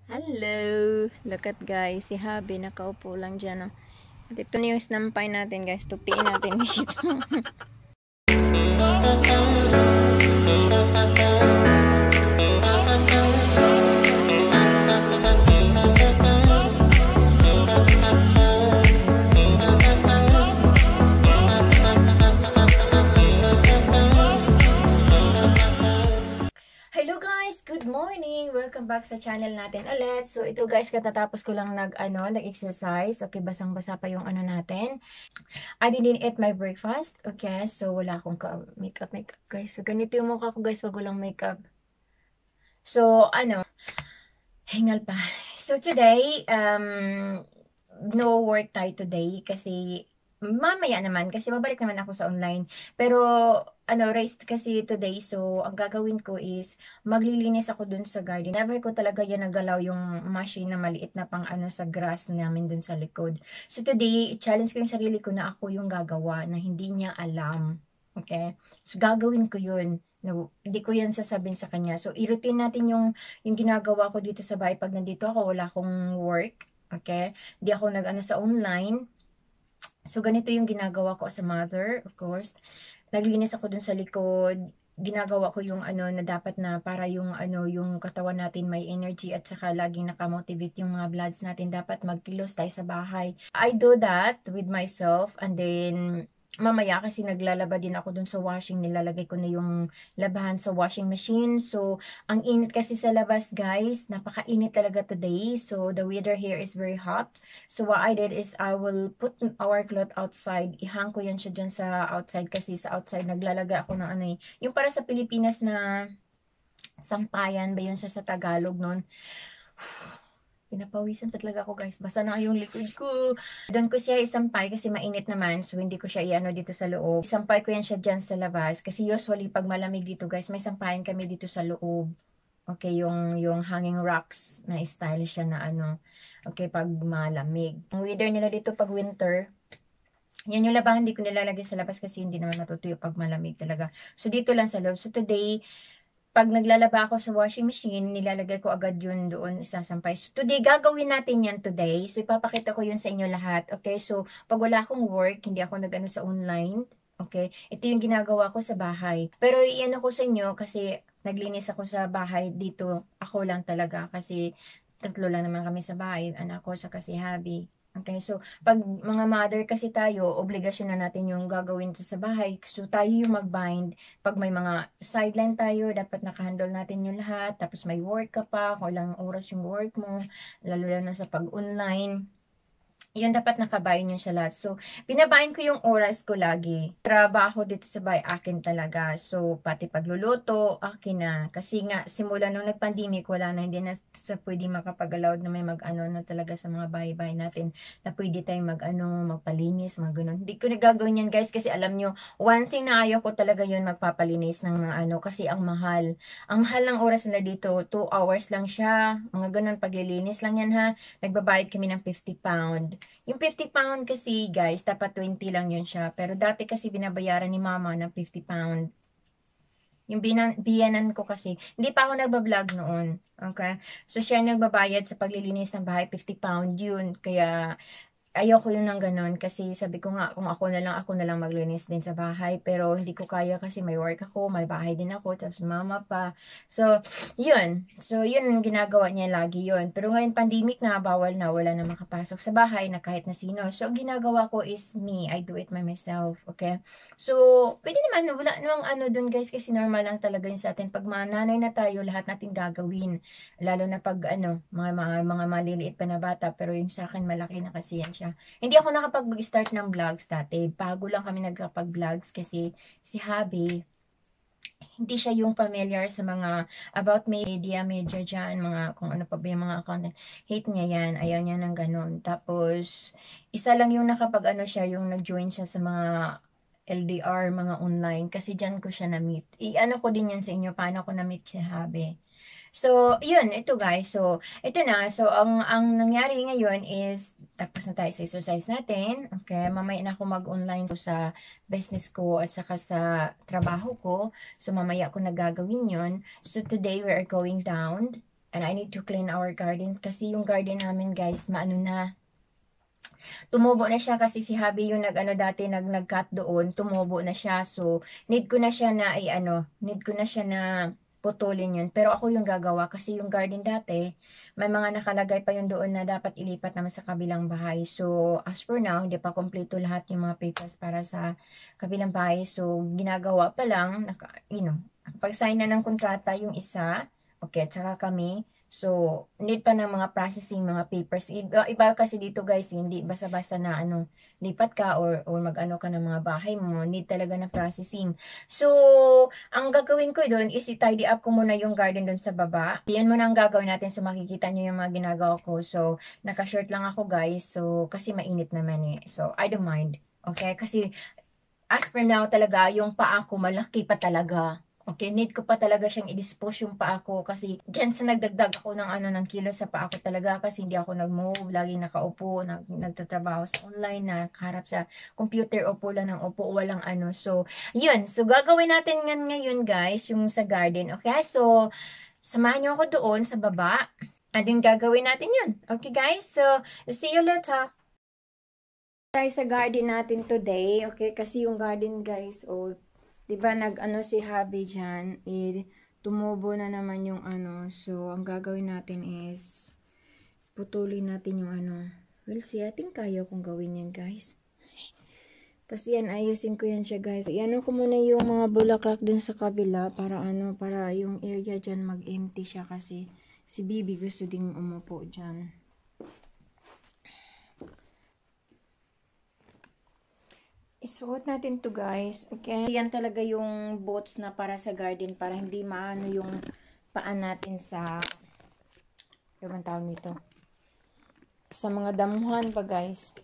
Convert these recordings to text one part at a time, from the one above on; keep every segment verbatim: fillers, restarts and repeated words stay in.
Hello! Look at guys, si Habi nakaupo lang dyan. Oh. At ito na yung snampay natin guys. Tupiin natin dito. Hello guys! Good morning! Welcome back sa channel natin ulit. So ito guys, katatapos ko lang nag, ano, nag-exercise. Okay, basang-basa pa yung ano natin. I didn't eat my breakfast. Okay, so wala akong makeup, makeup guys. So ganito yung mukha ko guys pag walang makeup. So ano, hingal pa. So today, um, no work tayo today kasi mamaya naman kasi mabalik naman ako sa online. Pero ano, rest kasi today, so ang gagawin ko is maglilinis ako dun sa garden. Never ko talaga yan nagalaw yung machine na maliit na pang ano sa grass namin dun sa likod. So today, challenge ko yung sarili ko na ako yung gagawa na hindi niya alam. Okay? So gagawin ko yun. No, hindi ko yan sasabihin sa kanya. So i-routine natin yung yung ginagawa ko dito sa bahay pag nandito ako, wala akong work. Okay? Hindi ako nag-ano sa online. So ganito yung ginagawa ko as a mother, of course. Naglinis ako dun sa likod, ginagawa ko yung ano na dapat na para yung ano yung katawan natin may energy at saka laging nakamotivate yung mga bloods natin, dapat magkilos tayo sa bahay. I do that with myself, and then mamaya kasi naglalaba din ako dun sa washing, nilalagay ko na yung labahan sa washing machine. So ang init kasi sa labas guys, napakainit talaga today. So the weather here is very hot. So what I did is I will put our cloth outside. Ihang ko yan siya dyan sa outside kasi sa outside naglalaga ako ng ano eh. Yung para sa Pilipinas na sampayan ba yun sa, sa Tagalog nun? Pinapawisan pa talaga ako guys. Basta na yung likod ko. Doon ko siya isampay kasi mainit naman. So hindi ko siya iano dito sa loob. Isampay ko yan siya dyan sa labas. Kasi usually pag malamig dito guys, may sampayan kami dito sa loob. Okay, yung, yung hanging rocks na style siya na ano. Okay, pag malamig. Ang weather nila dito pag winter, yan yung labahan, hindi ko nilalagay sa labas kasi hindi naman matutuyo pag malamig talaga. So, dito lang sa loob. So, today, pag naglalaba ako sa washing machine, nilalagay ko agad yun doon, isasampay. So, today, gagawin natin yan today. So, ipapakita ko yun sa inyo lahat. Okay, so, pag wala akong work, hindi ako nag-ano sa online. Okay, ito yung ginagawa ko sa bahay. Pero, iyan ako sa inyo kasi naglinis ako sa bahay dito. Ako lang talaga kasi tatlo lang naman kami sa bahay. Anak ko, saka si Habi. Okay, so pag mga mother kasi tayo, obligasyon na natin yung gagawin sa bahay. So tayo yung mag-bind. Pag may mga sideline tayo, dapat nakahandle natin yung lahat. Tapos may work ka pa, kung ilang oras yung work mo, lalo na sa pag-online. Yun dapat nakabayan yun siya lahat. So, binabayan ko yung oras ko lagi. Trabaho dito sa bahay, akin talaga. So, pati pagluluto, akin na. Kasi nga, simula nung nag-pandemic, wala na, hindi na sa pwede makapag-allowed na may mag-ano na talaga sa mga bahay-bahay natin, na pwede tayong mag-ano, magpalinis, mga ganun. Hindi ko nagagawin yan guys, kasi alam nyo, one thing na ayaw ko talaga yun, magpapalinis ng mga ano, kasi ang mahal. Ang mahal ng oras nila dito, two hours lang siya, mga ganun, paglilinis lang yan ha. Nagbabayad kami ng fifty pound. Yung fifty pound kasi guys, dapat twenty lang yun siya. Pero dati kasi binabayaran ni mama ng fifty pound. Yung binan, biyanan ko kasi, hindi pa ako nagbablog noon. Okay? So siya nagbabayad sa paglilinis ng bahay, fifty pound yun. Kaya ayoko yun ng ganun kasi sabi ko nga kung ako na lang ako na lang maglinis din sa bahay, pero hindi ko kaya kasi may work ako, may bahay din ako, tapos mama pa. So yun, so yun ang ginagawa niya lagi yun. Pero ngayon pandemic na, bawal na, wala na makapasok sa bahay na kahit na sino. So ang ginagawa ko is me, I do it by myself. Okay, so pwede naman, wala namang ano dun guys, kasi normal lang talaga yun sa atin. Pag mananay na tayo, lahat natin gagawin, lalo na pag ano, mga, mga, mga maliliit pa na bata. Pero yung sa akin malaki na kasi yan siya. Hindi ako nakapag-start ng vlogs dati. Bago lang kami nagkapag-vlogs kasi si Habi, hindi siya yung familiar sa mga about media, media dyan, mga kung ano pa ba yung mga content. Hate niya yan, ayaw niya ng ganun. Tapos, isa lang yung nakapag ano siya, yung nag-join siya sa mga L D R, mga online. Kasi dyan ko siya na-meet. I-ano ko din yan sa inyo, paano ko na-meet si Habi. So, yun, ito guys. So, ito na. So, ang, ang nangyari ngayon is, tapos na tayo sa exercise natin. Okay, mamaya na ako mag-online sa business ko at saka sa trabaho ko. So, mamaya ako nagagawin yun. So, today we are going down And I need to clean our garden. Kasi yung garden namin guys, maano na. Tumubo na siya kasi si Habi yung nag-ano dati, nag, nag-cut doon. Tumubo na siya. So, need ko na siya na, ay ano, need ko na siya na putulin yun. Pero ako yung gagawa kasi yung garden dati, may mga nakalagay pa yun doon na dapat ilipat naman sa kabilang bahay. So, as for now, hindi pa kompleto lahat yung mga papers para sa kabilang bahay. So, ginagawa pa lang, naka, you know, pag-sign na ng kontrata yung isa, okay, at saka kami. So, need pa ng mga processing, mga papers. Iba, iba kasi dito guys, hindi basta-basta na ano, lipat ka or, or mag-ano ka ng mga bahay mo. Need talaga na processing. So, ang gagawin ko doon is i-tidy up ko muna yung garden doon sa baba. Yan muna ang gagawin natin. So, makikita nyo yung mga ginagawa ko. So, naka-short lang ako guys. So, kasi mainit naman eh. So, I don't mind. Okay? Kasi, as for now talaga, yung paa ko malaki pa talaga. Okay, need ko pa talaga siyang i-dispose yung paa ko kasi dyan sa nagdagdag ako ng ano ng kilo sa paa ko talaga kasi hindi ako nag-move, laging nakaupo, nag, nagtatrabaho sa online, nakaharap sa computer, upo lang ng upo, walang ano. So, yun. So, gagawin natin yan ngayon guys, yung sa garden. Okay, so, samahan niyo ako doon sa baba. At yung gagawin natin yun. Okay guys, so, see you later. Tayo sa garden natin today, okay? Kasi yung garden guys, oh, diba nag-ano si Habi dyan, eh, tumubo na naman yung ano. So, ang gagawin natin is, putulin natin yung ano. Well, see, I think kaya kong gawin yan, guys. Kasi yan, ayusin ko yan siya, guys. Iano ko muna yung mga bulaklak dun sa kabila, para ano, para yung area dyan mag-empty siya kasi si Bibi gusto ding umupo dyan. Isuot natin to guys. Okay. Yan talaga yung boots na para sa garden. Para hindi maano yung paan natin sa yung tawag nito. Sa mga damuhan pa guys.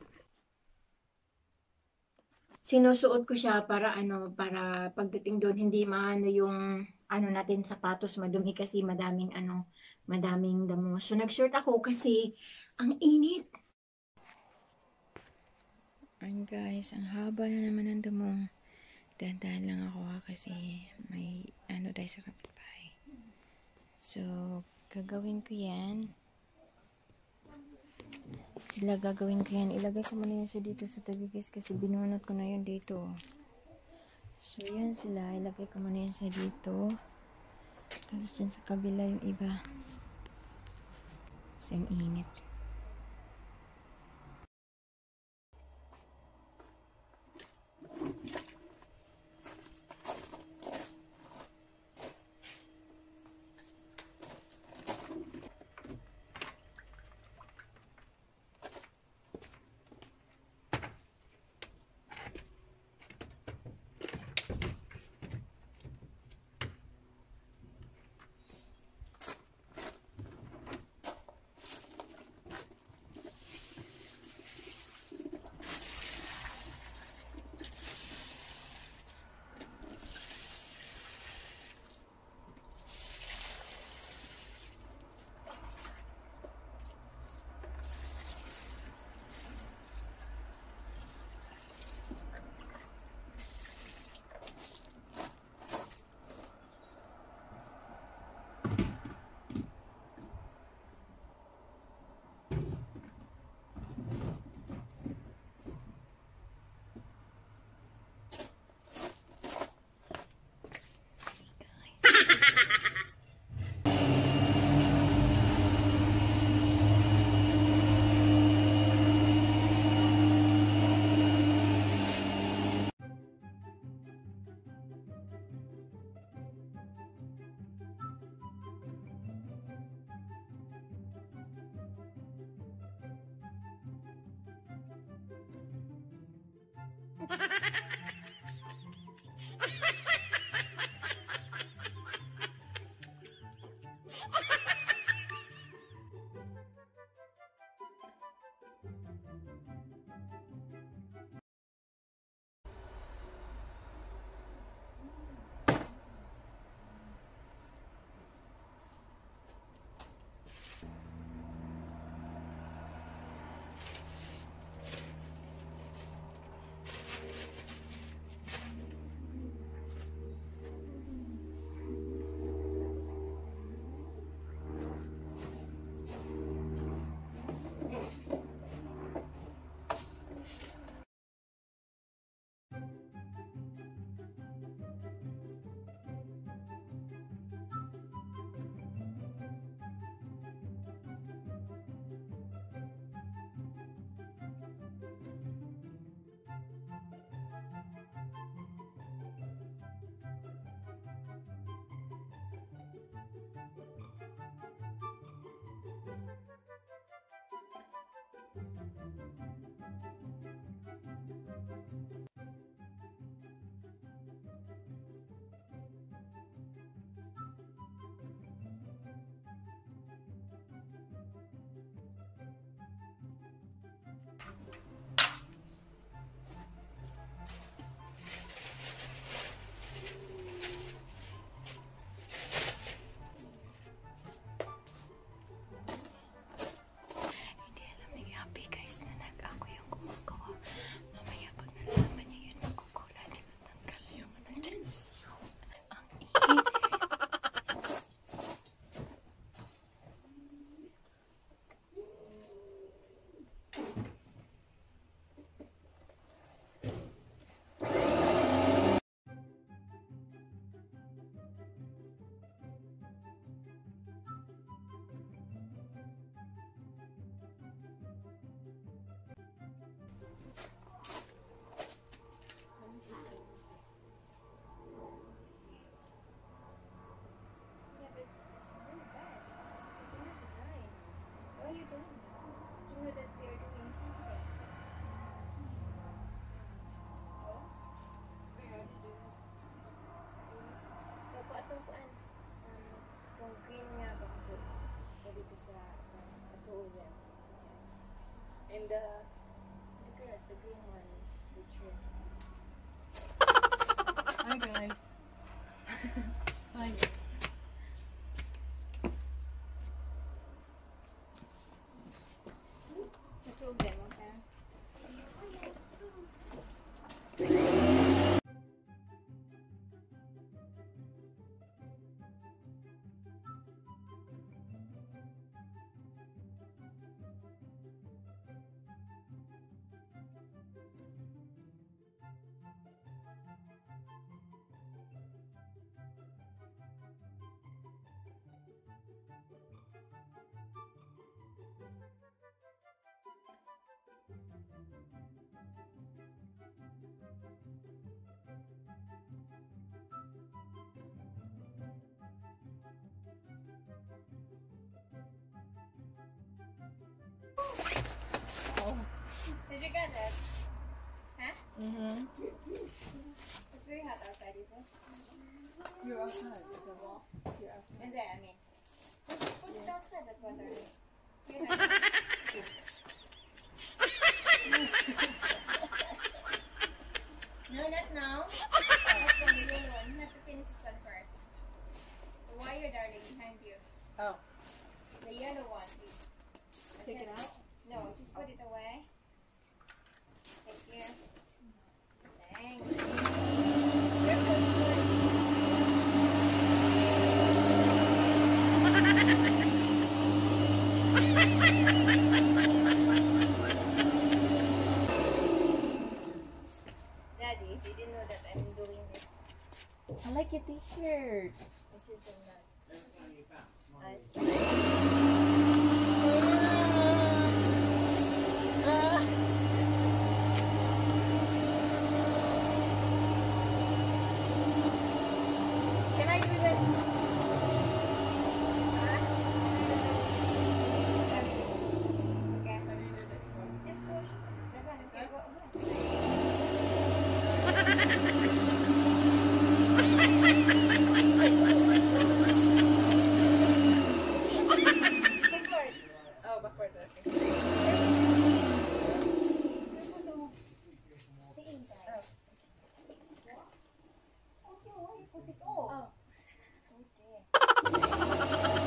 Sinusuot ko siya para ano, para pagdating doon hindi maano yung ano natin sapatos madumi kasi madaming ano, madaming damo. So nag-short ako kasi ang init. Ayan guys, ang haba na naman ng damo. Dahan-dahan lang ako ha, kasi may ano tayo sa kapitbahay. So, gagawin ko yan. Sila gagawin ko yan. Ilagay ko muna yun siya dito sa tabi guys, kasi binunot ko na yun dito. So, yan sila. Ilagay ko muna yan siya dito. Tapos dyan sa kabila yung iba. So, ang init. Oh yeah. And the the grass, the green one, the tree. Hi guys. Hi. The two of them, okay? Oh. Did you get it? Huh? Mm-hmm. It's very hot outside, isn't it? You're outside with the wall. You're outside. And there, I mean. Put, put it outside, that water. No, not now. Not the yellow one. You have to finish this one first. The wire, darling, behind you. Oh. The yellow one, please. Take it out? No, just put it away. Thank you. Thanks. Daddy, they didn't know that I'm doing this. I like your t-shirt. Is it or not? I see. Can I do that? Okay. Just push. Dagan, okay, go. Backward. Oh, backward. Okay. Tingin tayo. Okay, why you put it off? Oh. Okay.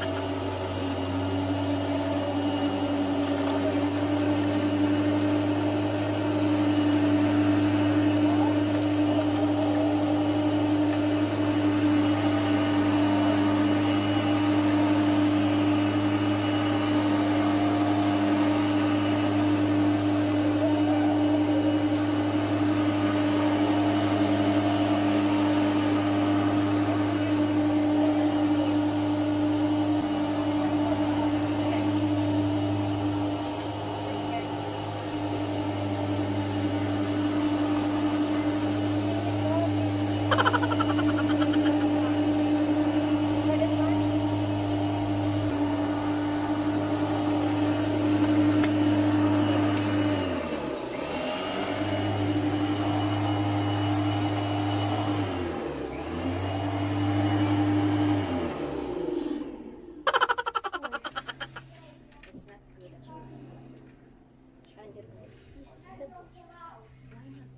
It's not good. And the lights. Yes, the books. Why not?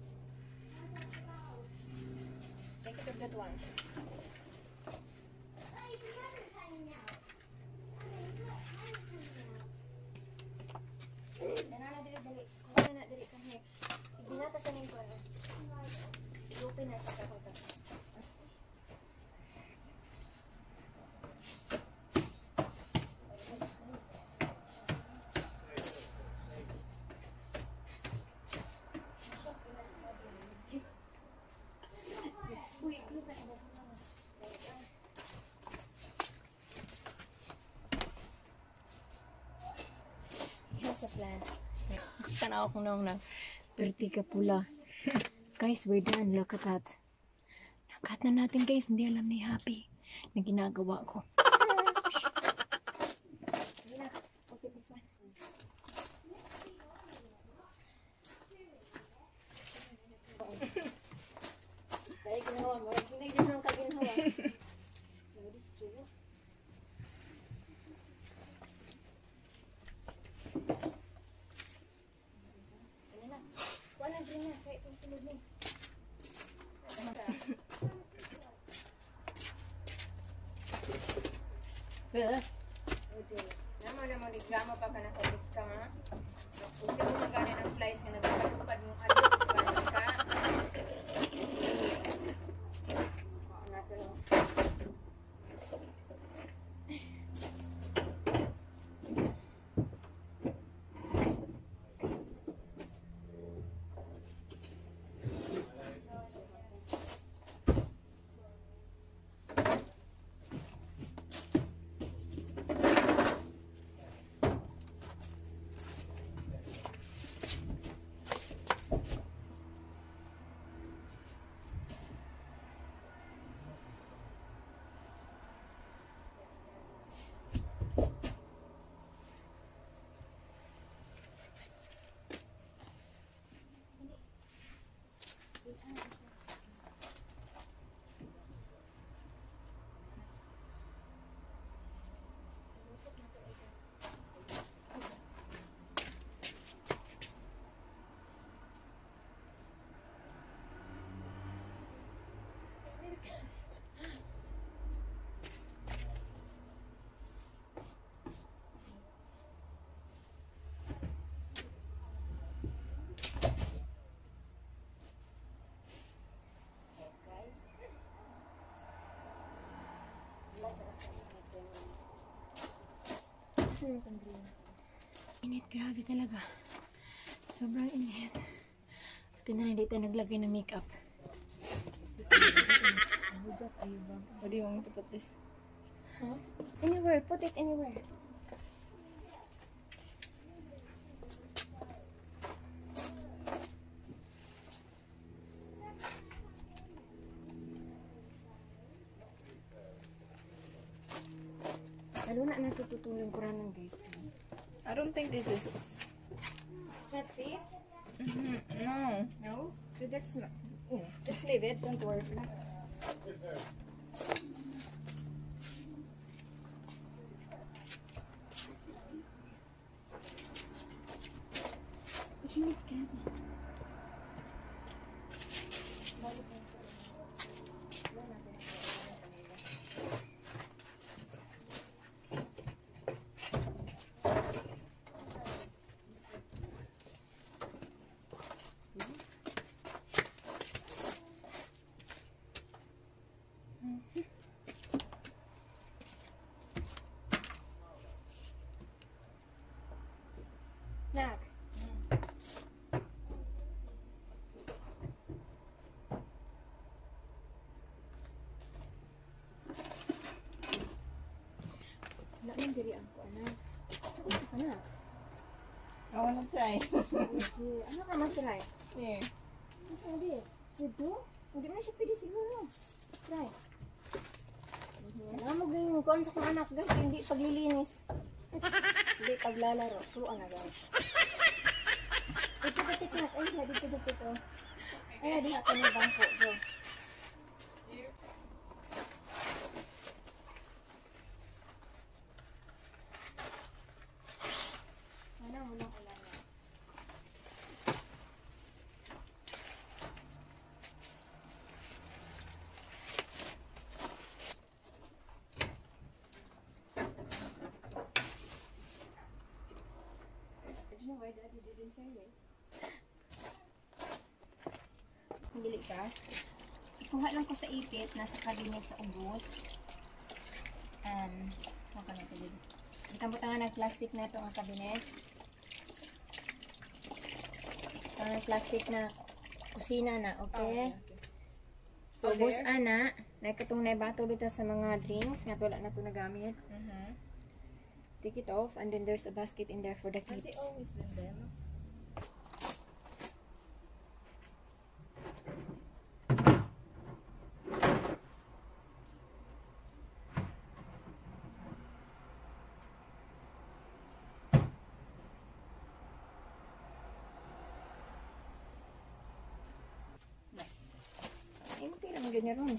Take it of that one. Dana na dili dali. Kuha na dili ka here. Iginata sa ning kuno. I-open na sa kakota. Uy, look at that. Here's a plant. Tanaw ko nung na pertiga pula. Guys, we're done. Look at that. Nakat na natin, guys. Hindi alam ni Happy na ginagawa ko. Okay, this one. Dahil ginawa mo. Hindi ginawa ka ginawa. No, this is true. Pwede. Naman naman, reklamo pa ka na kabits ka, ha? Hindi mo magana ng flies nga nagpapatupad mong ano, gano'n ka. Oo, natin o. Init, grabe talaga. Sobrang init. Buti na hindi tayo naglagay ng makeup. What do you want me to put this? Huh? Anywhere, put it anywhere. Lalo na natutulong ko rin guys. I don't think this is. Is that fit? Mm-hmm. No. No? So that's not. Yeah, just leave it, don't worry. Init, grabe. Nak. Nak nang diri ako anak. Anak. I want to try. Okay. Ano ka mag-try? Yeah. Ano ka di? Ito? Hindi na siya pwede siguro. Try. Alam mo ganyan ko sa kong anak guys, hindi paglilinis. Hindi paglalaro. Turuan na guys. Ito dapit na. Ay, dito dapit oh. Ay, di ako na bangko. Go. Ano mo lang kailangan? I don't know why Daddy didn't tell me. Bili ka. Kuha lang ko sa ipit, nasa kabinet sa ubos. Um, ano na ito dito? Itang-butangan ng plastic na ito ang kabinet. Ang plastic na kusina na, okay? Oh, okay, okay. So, Oh, bus there? ana, nakatong naibato bita sa mga drinks, nga wala na ito nagamit. Mm-hmm. Take it off, and then there's a basket in there for the Has kids. it always been there? No? Ay, hindi lang ganyan ron.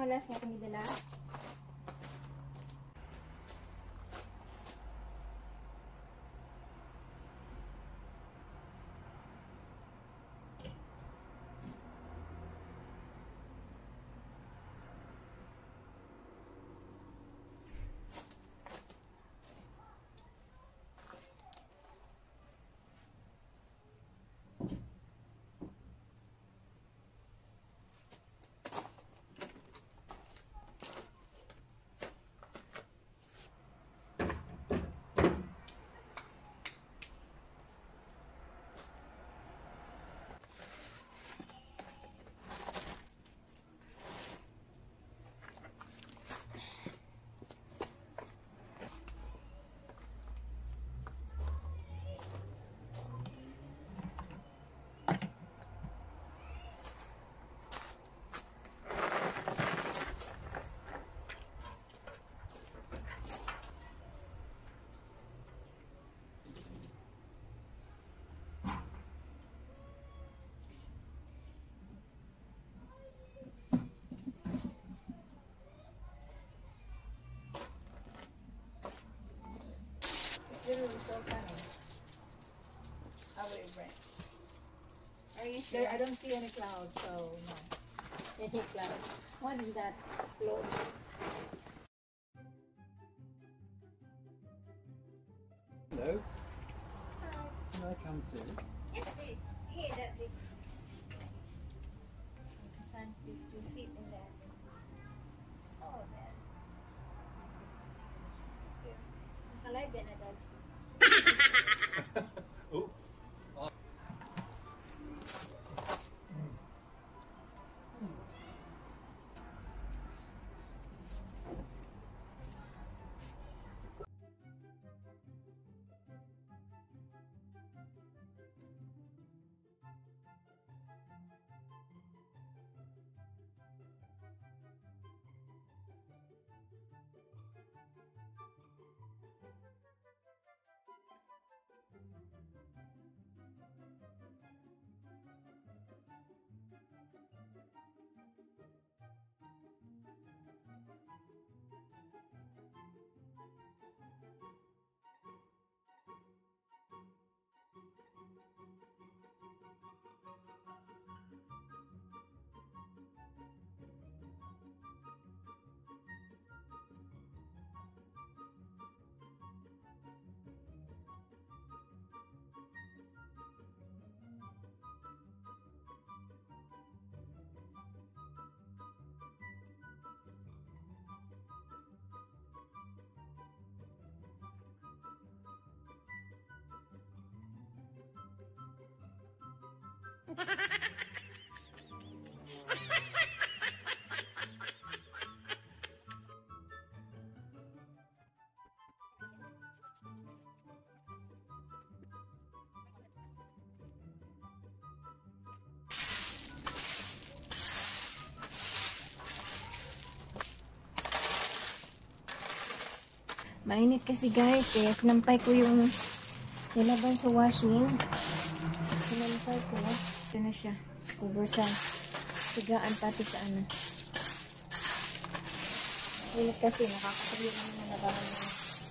malas nga kami dala. Literally so sunny. How would it rain? Are you sure? There, I don't see any clouds, so no. Any cloud? What is that? Clothes. Hello. Can I come too? Yes, please. Here, that big. It's a sun to, to fit in there. Oh, there. Here. Nakalay ba na dad? Oh. Mainit kasi guys, kaya sinampay ko yung nilaban sa washing. Sinampay ko. Ito na siya. Cover sa sigaan pati sa ano. Mainit kasi, nakakasali naman na nabahan mo.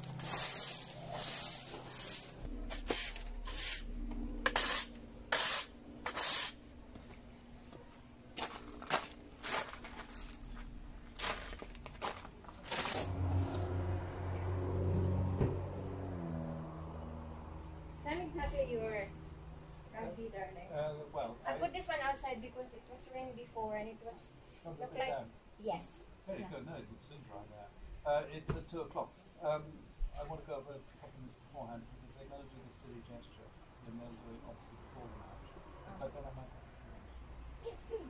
Your rugby, darling. Uh, well, I put this one outside because it was rain before and it was Look look like down. yes. Very So- good. No, it's soon dry now. Uh, it's at two o'clock. Um, I want to go over a couple of minutes beforehand because if they're going to do this silly gesture, then they'll do it obviously before the match. But then I might have to. Yes, please.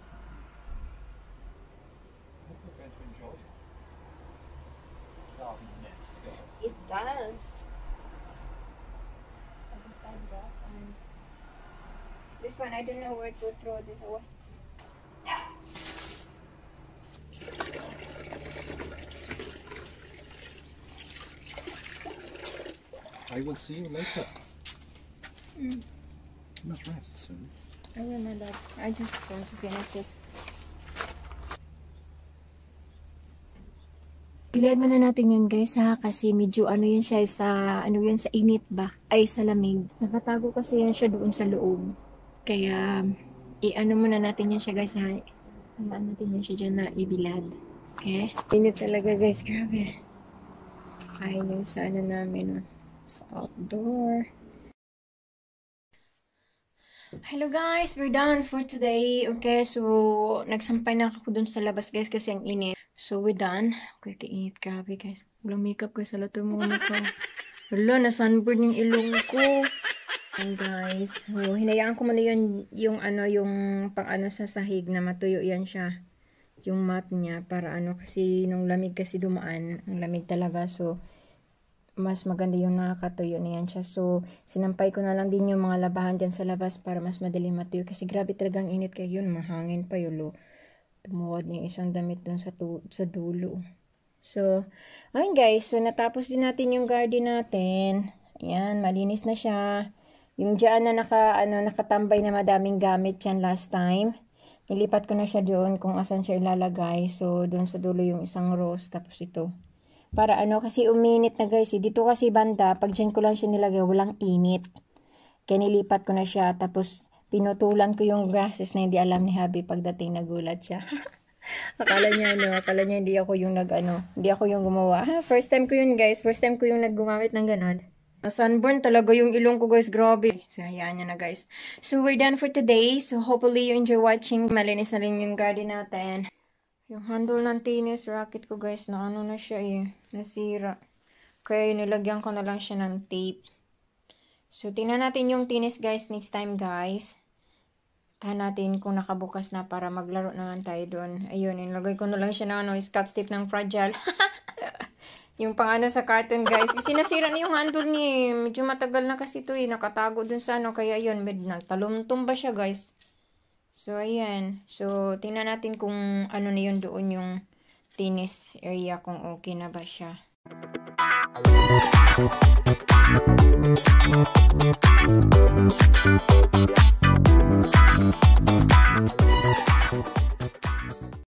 I think we're going to enjoy it. Garden nest. Yes. It does. I just tied it up and this one I don't know where to throw this away. I will see you later. Mm. You must rest soon. I will not that. I just want to finish this. Bilad muna natin yan guys ha, kasi medyo ano yan siya sa, ano yan sa init ba? Ay sa lamig. Nakatago kasi yan siya doon sa loob. Kaya, i-ano muna natin yan siya guys ha. Ano natin yan siya dyan na ibilad. Okay? Init talaga guys, grabe. Ay, yung sa ano namin, sa outdoor. Hello guys, we're done for today. Okay, so nagsampay na ako dun sa labas guys kasi ang init. So we're done. Okay, kainit, grabe guys. Walang makeup guys, sa lato muna ko. Wala, na-sunburn yung ilong ko. And guys, so, hinayaan ko muna yun, yung ano, yung pang ano sa sahig na matuyo yan siya. Yung mat niya para ano kasi nung lamig kasi dumaan. Ang lamig talaga, so mas maganda yung nakakatuyo na yan siya. So, sinampay ko na lang din yung mga labahan dyan sa labas para mas madali matuyo. Kasi grabe talagang init kayo yun. Mahangin pa yun, lo. Tumuwad niya isang damit dun sa, sa dulo. So, ayun guys. So, natapos din natin yung garden natin. Ayan, malinis na siya. Yung dyan na naka, ano, nakatambay na madaming gamit yan last time. Nilipat ko na siya doon kung asan siya ilalagay. So, doon sa dulo yung isang rose. Tapos ito. Para ano, kasi uminit na guys. Eh. Dito kasi banda, pag dyan ko lang siya nilagay, walang init. Kaya nilipat ko na siya. Tapos, pinutulan ko yung grasses na hindi alam ni Habi pagdating nagulat siya. Akala niya, ano, akala niya hindi ako yung nag, ano, hindi ako yung gumawa. Ha? First time ko yun guys. First time ko yung naggumamit ng ganon. Sunburn talaga yung ilong ko guys. Grabe. So, hayaan niya na guys. So, we're done for today. So, hopefully you enjoy watching. Malinis na rin yung garden natin. Yung handle ng tennis racket ko guys, na ano na siya eh, nasira. Kaya nilagyan ko na lang siya ng tape. So, tingnan natin yung tennis guys next time guys. Tahan natin kung nakabukas na para maglaro naman tayo doon. Ayun, nilagay ko na lang siya ng ano, scotch tape ng fragile. Yung pang ano sa carton guys. Kasi nasira na yung handle niya eh. Medyo matagal na kasi ito eh. Nakatago dun sa ano. Kaya yun, med nagtalumtum ba siya guys. So, ayan. So, tingnan natin kung ano na yun doon yung tennis area, kung okay na ba siya.